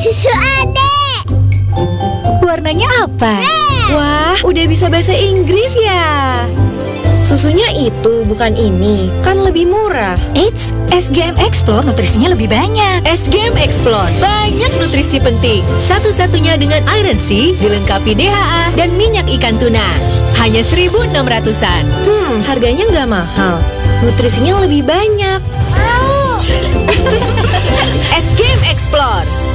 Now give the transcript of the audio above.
Susu adek. Warnanya apa? Red. Wah, udah bisa bahasa Inggris ya. Susunya itu, bukan ini. Kan lebih murah. Eits, SGM Explore nutrisinya lebih banyak. SGM Explore, banyak nutrisi penting. Satu-satunya dengan Iron C, dilengkapi DHA dan minyak ikan tuna. Hanya 1.600-an. Harganya nggak mahal. Nutrisinya lebih banyak. Mau. SGM Explore.